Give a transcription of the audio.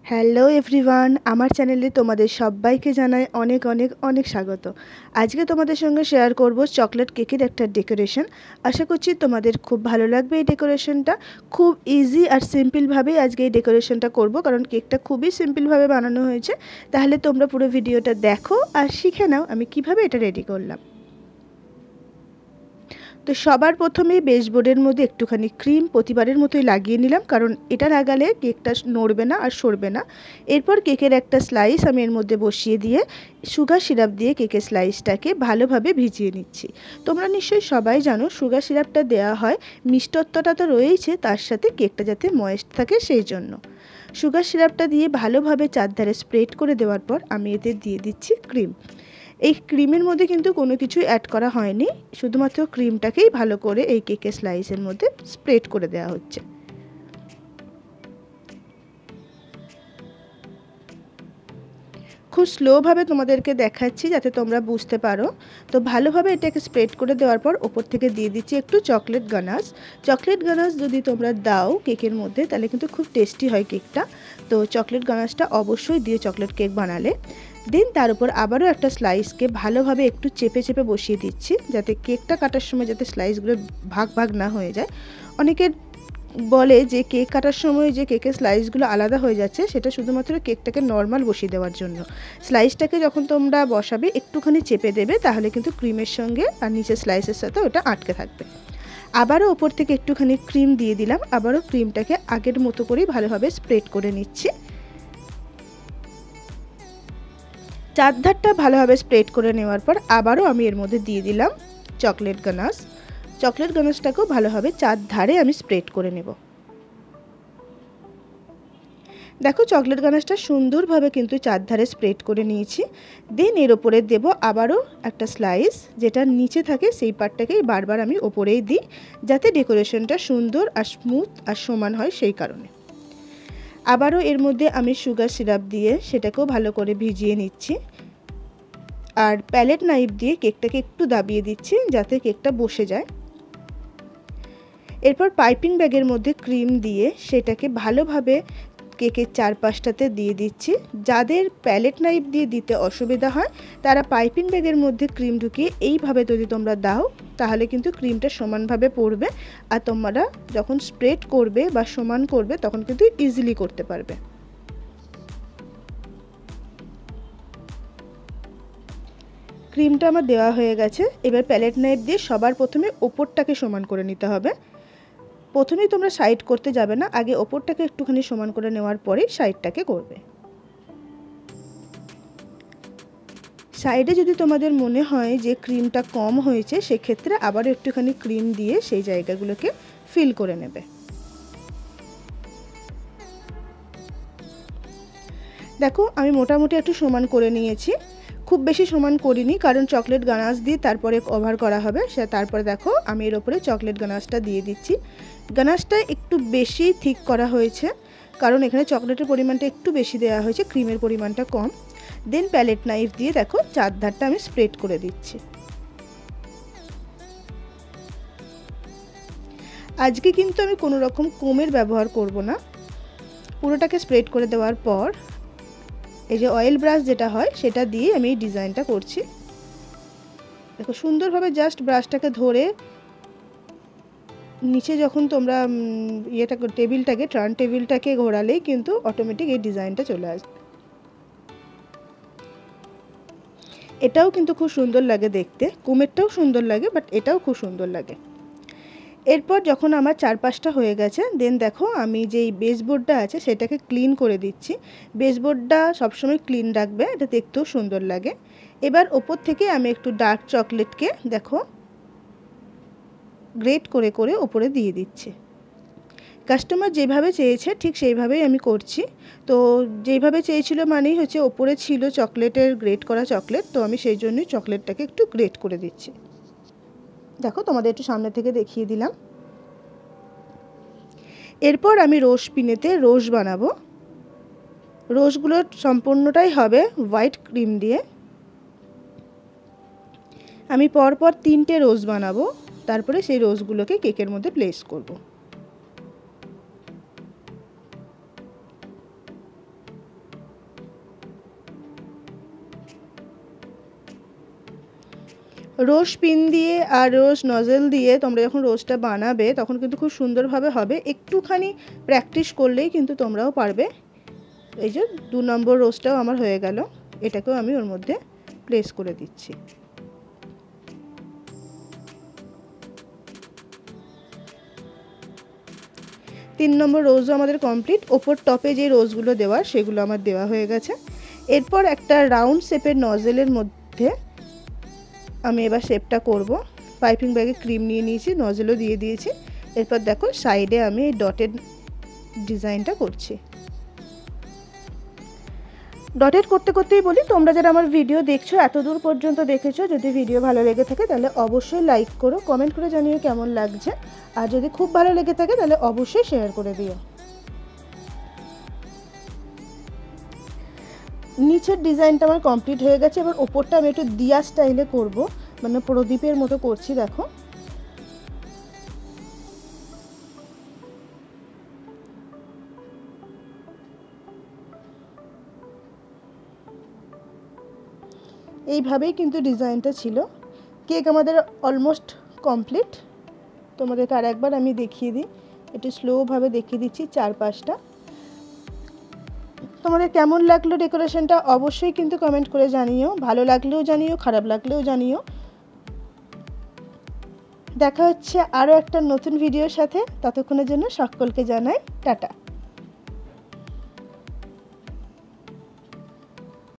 Hello everyone, আমার চ্যানেলে তোমাদের সবাইকে জানাই অনেক অনেক অনেক স্বাগত। আজকে তোমাদের সঙ্গে শেয়ার করব চকলেট কেকের একটা ডেকোরেশন। আশা করছি তোমাদের খুব ভালো লাগবে এই ডেকোরেশনটা। খুব ইজি আর সিম্পলভাবেই আজকে এই ডেকোরেশনটা করব, কারণ কেকটা খুবই সিম্পলভাবে বানানো হয়েছে। তাহলে তোমরা পুরো ভিডিওটা দেখো আর শিখে নাও আমি কিভাবে এটা রেডি করলাম। তো সবার প্রথমেই বেসবোর্ডের মধ্যে একটুখানি ক্রিম প্রতিবারের মতোই লাগিয়ে নিলাম, কারণ এটা লাগালে কেকটা নড়বে না আর সরবে না। এরপর কেকের একটা স্লাইস আমি এর মধ্যে বসিয়ে দিয়ে সুগার সিরাপ দিয়ে কেকের স্লাইসটাকে ভালোভাবে ভিজিয়ে নিচ্ছি। তোমরা নিশ্চয়ই সবাই জানো সুগার সিরাপটা দেওয়া হয় মিষ্টত্বটা তো রয়েইছে, তার সাথে কেকটা যাতে ময়েস্ট থাকে সেই জন্য। সুগার সিরাপটা দিয়ে ভালোভাবে চারধারে স্প্রেড করে দেওয়ার পর আমি এতে দিয়ে দিচ্ছি ক্রিম। এই ক্রিমের মধ্যে কিন্তু কোনো কিছু অ্যাড করা হয়নি, শুধুমাত্র ক্রিমটাকেই ভালো করে এই কেকের স্লাইসের মধ্যে স্প্রেড করে দেওয়া হচ্ছে। খুব স্লোভাবে তোমাদেরকে দেখাচ্ছি যাতে তোমরা বুঝতে পারো। তো ভালোভাবে এটাকে স্প্রেড করে দেওয়ার পর ওপর থেকে দিয়ে দিচ্ছি একটু চকলেট গানাশ। চকলেট গানাশ যদি তোমরা দাও কেকের মধ্যে তাহলে কিন্তু খুব টেস্টি হয় কেকটা। তো চকলেট গানাশটা অবশ্যই দিয়ে চকলেট কেক বানালে। দেন তার উপর আবারও একটা স্লাইসকে ভালোভাবে একটু চেপে চেপে বসিয়ে দিচ্ছি, যাতে কেকটা কাটার সময় যাতে স্লাইসগুলো ভাগ ভাগ না হয়ে যায়। অনেকের বলে যে কেক কাটার সময় যে কেকের স্লাইসগুলো আলাদা হয়ে যাচ্ছে, সেটা শুধুমাত্র কেকটাকে নর্মাল বসিয়ে দেওয়ার জন্য। স্লাইসটাকে যখন তোমরা বসাবে একটুখানি চেপে দেবে, তাহলে কিন্তু ক্রিমের সঙ্গে আর নিচের স্লাইসের সাথে ওটা আটকে থাকবে। আবারও ওপর থেকে একটুখানি ক্রিম দিয়ে দিলাম, আবারও ক্রিমটাকে আগের মতো করেই ভালোভাবে স্প্রেড করে নিচ্ছি। চারধারটা ভালোভাবে স্প্রেড করে নেওয়ার পর আবারও আমি এর মধ্যে দিয়ে দিলাম চকলেট গানাশ। চকলেট গানাশটাকেও ভালোভাবে চারধারে আমি স্প্রেড করে নেব। দেখো চকলেট গানাশটা সুন্দরভাবে কিন্তু চারধারে স্প্রেড করে নিয়েছি। দেন এর ওপরে দেব আবারও একটা স্লাইস, যেটা নিচে থাকে সেই পার্টটাকেই বারবার আমি ওপরেই দিই, যাতে ডেকোরেশনটা সুন্দর আর স্মুথ আর সমান হয় সেই কারণে। আবারও এর মধ্যে আমি সুগার সিরাপ দিয়ে সেটাকেও ভালো করে ভিজিয়ে নিচ্ছি, আর প্যালেট নাইফ দিয়ে কেকটাকে একটু দাবিয়ে দিচ্ছি যাতে কেকটা বসে যায়। এরপর পাইপিং ব্যাগের মধ্যে ক্রিম দিয়ে সেটাকে ভালোভাবে কেকের চারপাশটাতে দিয়ে দিচ্ছি। যাদের প্যালেট নাইফ দিয়ে দিতে অসুবিধা হয় তারা পাইপিং ব্যাগের মধ্যে ক্রিম ঢুকিয়ে এইভাবে যদি তোমরা দাও, তাহলে কিন্তু ক্রিমটা সমানভাবে পড়বে, আর তোমরা যখন স্প্রেড করবে বা সমান করবে তখন কিন্তু ইজিলি করতে পারবে। ক্রিমটা আমার দেওয়া হয়ে গেছে। এবার প্যালেট নাইফ দিয়ে সবার প্রথমে ওপরটাকে সমান করে নিতে হবে। প্রথমেই তোমরা সাইড করতে যাবে না, আগে ওপরটাকে একটুখানি সমান করে নেওয়ার পরেই সাইডটাকে করবে। সাইডে যদি তোমাদের মনে হয় যে ক্রিমটা কম হয়েছে, সেক্ষেত্রে আবার একটুখানি ক্রিম দিয়ে সেই জায়গাগুলোকে ফিল করে নেবে। দেখো আমি মোটামুটি একটু সমান করে নিয়েছি, খুব বেশি সমান করিনি, কারণ চকলেট গানাশ দিয়ে তারপরে কভার করা হবে। তারপরে দেখো আমি এর ওপরে চকলেট গানাশটা দিয়ে দিচ্ছি। গানাশটা একটু বেশি থিক করা হয়েছে, কারণ এখানে চকলেটের পরিমাণটা একটু বেশি দেওয়া হয়েছে, ক্রিমের পরিমাণটা কম। দেন প্যালেট নাইফ দিয়ে দেখো চারধারটা আমি স্প্রেড করে দিচ্ছি। আজকে কিন্তু আমি কোনো রকম কোমের ব্যবহার করব না। পুরোটাকে স্প্রেড করে দেওয়ার পর এই যে অয়েল ব্রাশ যেটা হয় সেটা দিয়ে আমি এই ডিজাইনটা করছি। দেখো সুন্দরভাবে জাস্ট ব্রাশটাকে ধরে নিচে যখন তোমরা টার্ন টেবিলটাকে ঘোরালেই কিন্তু অটোমেটিক এই ডিজাইনটা চলে আসবে। এটাও কিন্তু খুব সুন্দর লাগে দেখতে, কুমেরটাও সুন্দর লাগে, বাট এটাও খুব সুন্দর লাগে। এরপর যখন আমার চারপাশটা হয়ে গেছে, দেন দেখো আমি যেই বেসবোর্ডটা আছে সেটাকে ক্লিন করে দিচ্ছি। বেসবোর্ডটা সবসময় ক্লিন রাখবে, এটা দেখতেও সুন্দর লাগে। এবার ওপর থেকে আমি একটু ডার্ক চকলেটকে দেখো গ্রেট করে করে ওপরে দিয়ে দিচ্ছি। কাস্টমার যেভাবে চেয়েছে ঠিক সেইভাবেই আমি করছি। তো যেইভাবে চেয়েছিল মানেই হচ্ছে ওপরে ছিল চকলেটের গ্রেট করা চকলেট, তো আমি সেই জন্যই চকলেটটাকে একটু গ্রেট করে দিচ্ছি। দেখো তোমাদের একটু সামনে থেকে দেখিয়ে দিলাম। এরপর আমি রোজ পিনেতে রোজ বানাবো। রোজগুলো সম্পূর্ণটাই হবে হোয়াইট ক্রিম দিয়ে। আমি পরপর 3টে রোজ বানাবো, তারপরে সেই রোজগুলোকে কেকের মধ্যে প্লেস করব। রোজ পিন দিয়ে আর রোজ নজেল দিয়ে তোমরা যখন রোজটা বানাবে তখন কিন্তু খুব সুন্দরভাবে হবে। একটুখানি প্র্যাকটিস করলেই কিন্তু তোমরাও পারবে। এই যে 2 নম্বর রোজটাও আমার হয়ে গেল, এটাকেও আমি ওর মধ্যে প্লেস করে দিচ্ছি। তিন নম্বর রোজও আমাদের কমপ্লিট। ওপর টপে যে রোজগুলো দেওয়ার সেগুলো আমার দেওয়া হয়ে গেছে। এরপর একটা রাউন্ড শেপের নজেলের মধ্যে আমি এবার শেপটা করব। পাইপিং ব্যাগে ক্রিম নিয়ে নিয়েছি, নজেলও দিয়ে দিয়েছি। এরপর দেখো সাইডে আমি এই ডটেড ডিজাইনটা করছি। ডটেড করতে করতেই বলি, তোমরা যারা আমার ভিডিও দেখছো এত দূর পর্যন্ত দেখেছো, যদি ভিডিও ভালো লেগে থাকে তাহলে অবশ্যই লাইক করো, কমেন্ট করে জানিও কেমন লাগছে। আর যদি খুব ভালো লেগে থাকে তাহলে অবশ্যই শেয়ার করে দিও। নিচের ডিজাইনটা আমার কমপ্লিট হয়ে গেছে। এবার ওপরটা আমি একটু দিয়া স্টাইলে করব, মানে প্রদীপের মতো করছি। দেখো এইভাবেই কিন্তু ডিজাইনটা ছিল। কেক আমাদের অলমোস্ট কমপ্লিট। তোমাদেরকে আর একবার আমি দেখিয়ে দিই, একটু স্লোভাবে দেখিয়ে দিচ্ছি চারপাশটা। তোমাদের কেমন লাগলো ডেকোরেশনটা অবশ্যই কিন্তু কমেন্ট করে জানিও, ভালো লাগলেও জানিও, খারাপ লাগলেও জানিও। দেখা হচ্ছে আরও একটা নতুন ভিডিওর সাথে, ততক্ষণের জন্য সকলকে জানাই টাটা।